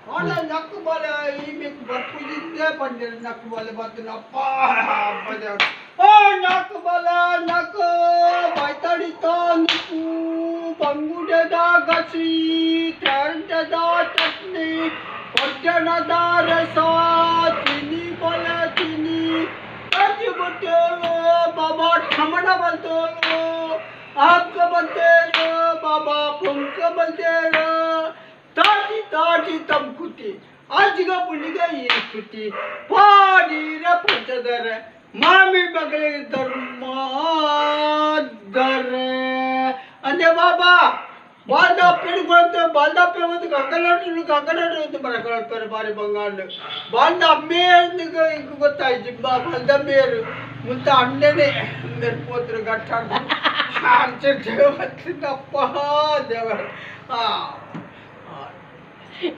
ಅವನ ನಕ್ಕಬಾಲೆ ಈ ಬೇಕು ಬರ್ಪುಜಿದ್ದೆ ಬಂದೆ ನಕ್ಕಬಾಲೆ ಬರ್ತನಪ್ಪ ಓ ನಕ್ಕಬಾಲೆ ನಕ್ಕ ಬೈತಾಡಿತ ನಕ್ಕು ಬಂಗುಡೆದ ಗಸಿ ಟೆಂಟದ ಚಟ್ನಿ ಹೊಟ್ಟೆನದ ರಸ ತಿನಿ ಬಲ ತಿನಿ ಅಜ್ಜಿ ಬರ್ತೇಳು ಬಾಬಾ ಠಮಣ ಬರ್ತೇಳು ಆಪ್ಕ ಬರ್ತೇಳು ಬಾಬಾ ಪುಂಕ ಬರ್ತೇಳು ತಾಟಿ ತಾಟಿ ತಂಕುತಿ ಅಜ್ಜಿಗ ಪುಣ್ಣಿಗ ಏಸುತಿ ಪಾಡೀರ ಪಂಚದರ ಮಾಮಿ ಮಗಳಿಗೆ ಧರ್ಮಾದರ ಅಂದೆ ಬಾಬಾ ಬಾಲ್ದಾಪೇರು ಕೊಡುತ್ತೆ ಬಾಲ್ದಾಪೇ ಒಂದು ಗಂಗನಾಡು ಒಂದು ಬರಕೊಳ್ತಾರೆ ಬಾರಿ ಬಂಗಾಂಡು ಬಾಲ್ದ ಅಮ್ಮೇರ್ನಿಗೆ ಈಗ ಗೊತ್ತಾಯ್ತು ಬಾಲ್ದಮ್ಮೇರು ಮುಂದೆ ಅಣ್ಣನೇ ಮೆರ್ಪೋತ್ರ ಗಟ್ಟ ದೇವತ್ತಿನಪ್ಪ ದೇವರು